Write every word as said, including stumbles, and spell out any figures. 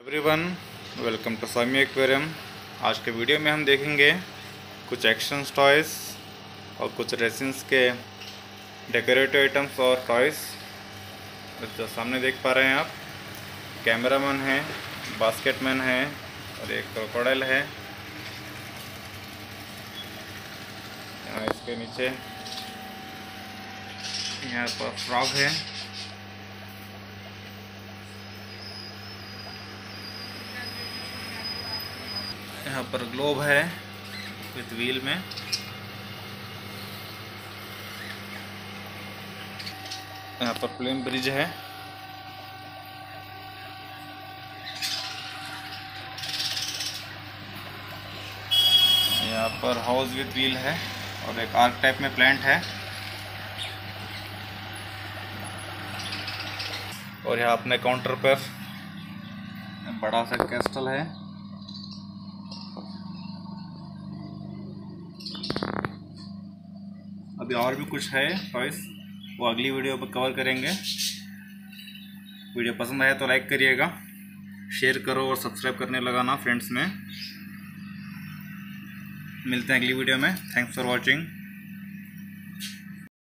Everyone, welcome to Swami aquarium. आज के video में हम देखेंगे कुछ एक्शन टॉयज़ और कुछ रेसिन्स के डेकोरेटिव आइटम्स और टॉयज़। जो सामने देख पा रहे हैं आप, कैमरामैन है, बास्केटमैन है और एक क्रोकोडाइल है। यहाँ इसके नीचे यहाँ पर फ्रॉग है। यहाँ पर ग्लोब है विथ व्हील में। यहाँ पर प्लेन ब्रिज है। यहाँ पर हाउस विथ व्हील है और एक आर्क टाइप में प्लांट है। और यहाँ अपने काउंटर पर बड़ा सा कैस्टल है। अभी और भी कुछ है टॉयस, वो अगली वीडियो पर कवर करेंगे। वीडियो पसंद आया तो लाइक करिएगा, शेयर करो और सब्सक्राइब करने लगाना फ्रेंड्स में। मिलते हैं अगली वीडियो में। Thanks for watching.